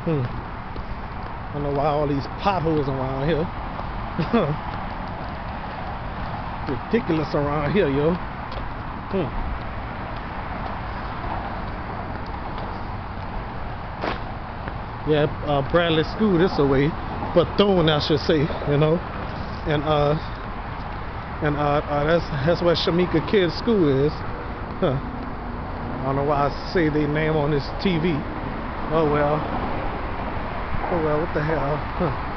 I don't know why all these potholes around here. Ridiculous around here, yo. Yeah, Bradley School this away, Bethune I should say, you know, and that's where Shamika Kids School is. I don't know why I say their name on this TV. Oh well, what the hell?